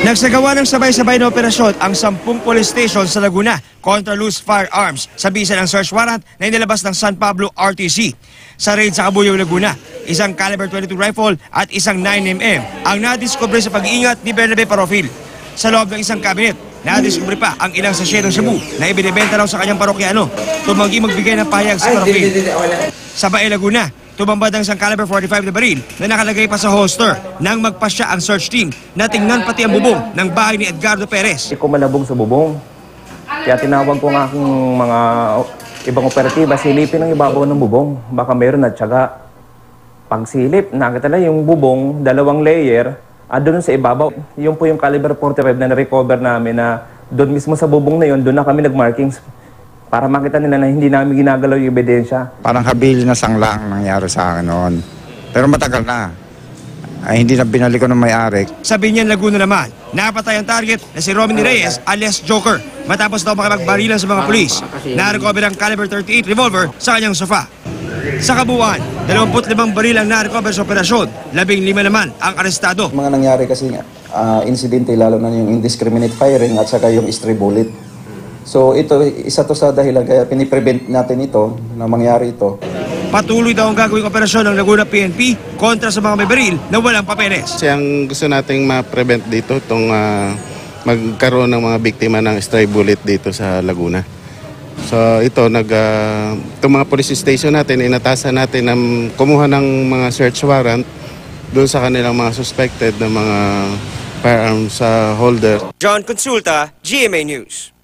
Nagsagawa ng sabay-sabay na operasyon ang 10 police station sa Laguna kontra loose firearms sa bisa ng search warrant na inilabas ng San Pablo RTC. Sa raid sa Cabuyao, Laguna, isang caliber 22 rifle at isang 9mm ang nadiskubre sa pag-iingat ni Bernabe Parofil. Sa loob ng isang cabinet, nadiskubre pa ang ilang sachet ng shabu na ibinibenta raw sa kanyang parokyano. Tumanggi magbigay ng pahayag sa Parofil. Sa Bae, Laguna, tumambad ang isang caliber 45 na baril na nakalagay pa sa holster nang magpasya ang search team na tingnan pati ang bubong ng bahay ni Edgardo Perez. Hindi ko malabog sa bubong. Kaya tinawag ko ng aking mga ibang operatiba, silipin ang ibabaw ng bubong. Baka mayroon na tiyaga. Pagsilip, nakita na yung bubong, 2 layer, doon sa ibabaw. Yung po yung caliber 45 na na-recover namin na doon mismo sa bubong na yun, doon na kami nag-markings para makita nila na hindi namin ginagalaw yung ebidensya. Parang habili na sangla ang nangyari sa akin noon. Pero matagal na. Ay, hindi na binalik ko ng may-ari. Sa Binyan, Laguna naman, napatay ang target na si Romney Reyes alias Joker matapos daw makipagbarilan sa mga pulis. Na-recover ang caliber 38 revolver sa kanyang sofa. Sa kabuuan, 25 baril ang na-recover sa operasyon, 15 naman ang arestado. Mga nangyari kasi insidente, lalo na yung indiscriminate firing at saka yung stray bullet. So ito, isa to sa dahilan kaya piniprevent natin ito na mangyari ito. Patuloy daw ang gagawing operasyon ng Laguna PNP kontra sa mga may baril na walang papeles. Kasi ang gusto nating ma-prevent dito, itong magkaroon ng mga biktima ng stray bullet dito sa Laguna. So ito, itong mga police station natin, inatasan natin ng kumuha ng mga search warrant doon sa kanilang mga suspected na mga firearms holder. John Consulta, GMA News.